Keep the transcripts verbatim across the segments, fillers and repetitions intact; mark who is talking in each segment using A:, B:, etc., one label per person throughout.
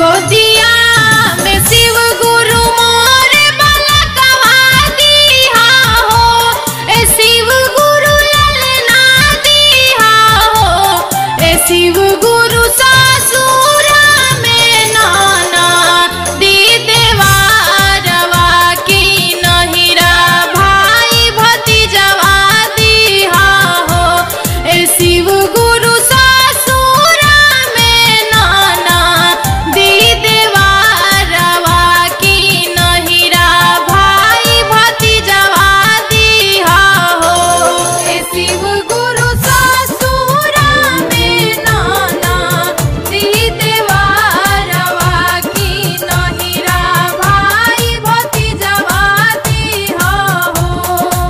A: गोदिया में शिव गुरु मोरे बलकवा दिहा हो, ए शिव गुरु ललना दिहा हो, ए शिव गुरु ससुर में नाना दी देवारवा की नहिरा भाई भतीजवा दिहा हो, ए शिव गुरु ससुर में नाना दी देवारवा की नहिरा भाई भतीजवा दिहा हो, ए शिव गुरु ससुर में नाना दी देवारवा की नहिरा भाई भतीजवा दिहा हो।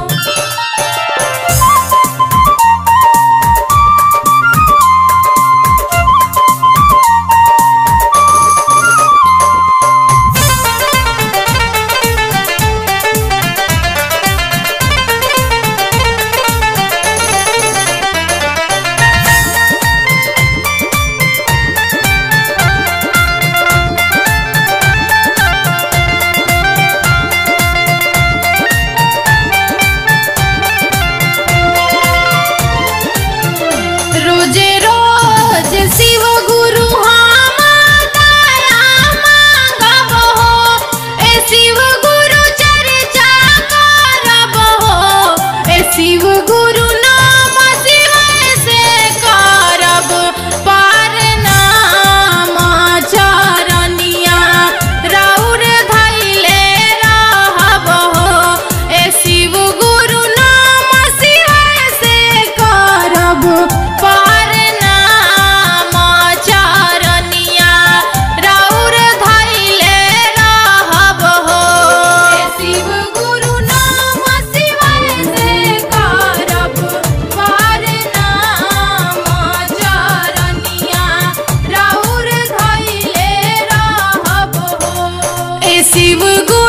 A: रोजे रोज शिव गुरु हम दया मांगब हो, ए शिव गुरु चर्चा करब हो, ए शिव गुरु नाम शिवाय से करब पार नाम चरनिया राउर धैले रहब हो, ए शिव गुरु नाम शिवाय से करब पार नाम चरनिया राउर धैले रहब हो, ए शिव गुरु नाम शिवाय से करब पार नाम चरनिया राउर धैले रहब हो, ए शिव गुरु